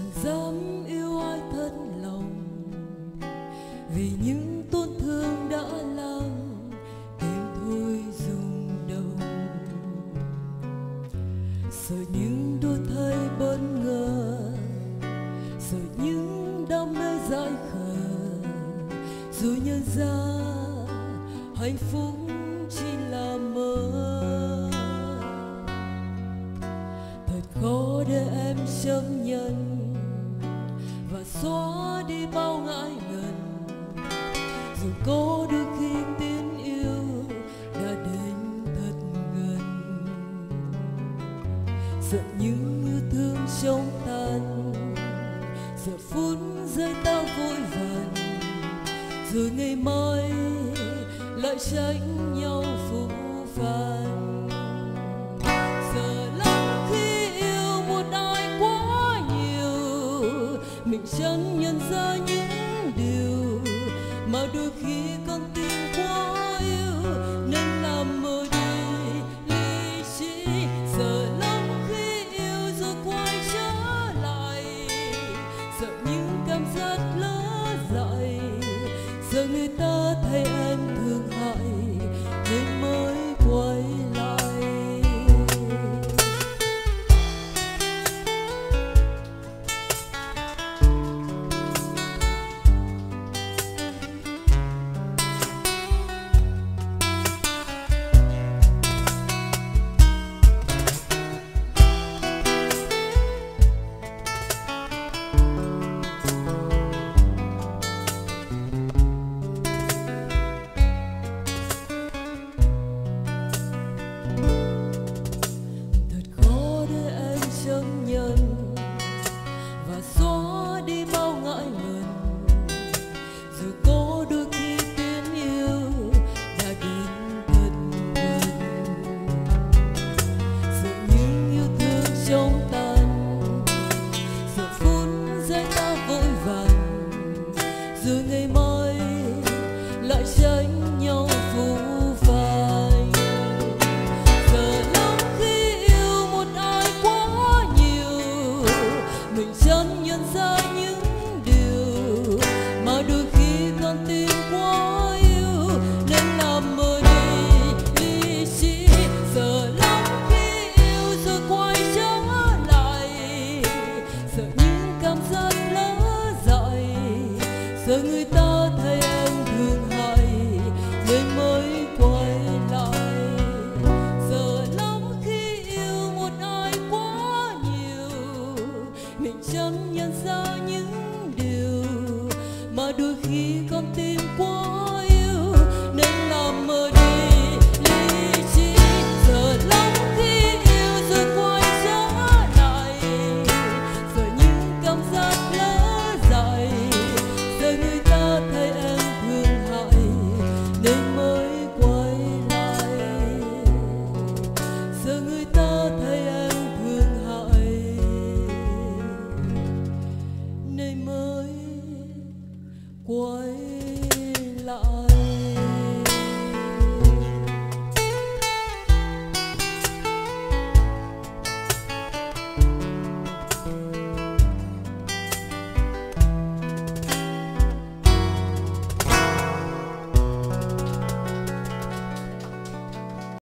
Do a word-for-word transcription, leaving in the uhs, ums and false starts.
chẳng dám yêu ai thật lòng, vì những tổn thương đã làm tim thôi rung động. Sợ những đổi thay bất ngờ, sợ những đam mê dại khờ, dù nhận ra hạnh phúc chỉ là mơ. Thật khó để em chấp nhận và xóa đi bao ngại ngần, dù có đôi khi tiếng yêu đã đến thật gần. Sợ những yêu thương trong tan, giờ phút giây ta vội vàng, rồi ngày mai lại tránh nhau phũ phàng. Giờ lắm khi yêu một ai quá nhiều, mình chẳng nhận ra những điều mà đôi khi con tim quá yêu nên làm mờ đi lý trí. Giờ lắm khi yêu rồi quay trở lại, sợ những cảm giác lỡ dại, giờ người ta thấy em thương hại nên mới quay lại. Và xóa đi bao ngại ngần, dù có đôi khi tiếng yêu đã đến thật gần. Sợ những yêu thương trong tan, giờ phút giây ta vội vàng, rồi ngày mai lại tránh nhau phũ phàng. Giờ lắm khi yêu một ai quá nhiều, mình chẳng nhận ra những điều mà đôi khi con tim quá yêu nên làm mờ đi lý trí. Giờ lắm khi yêu rồi quay trở lại, sợ những cảm giác lỡ dại, sợ người ta thấy em thương hại nên mới quay lại. Giờ lắm khi yêu một ai quá nhiều, mình chẳng nhận ra những điều mà đôi khi con tim quá yêu nên làm mờ đi lý trí. Giờ lắm khi yêu rồi quay trở lại, giờ những cảm giác lỡ dại, giờ người ta thấy em thương hại nên mới quay lại. Giờ người ta thấy em thương hại nên mới quay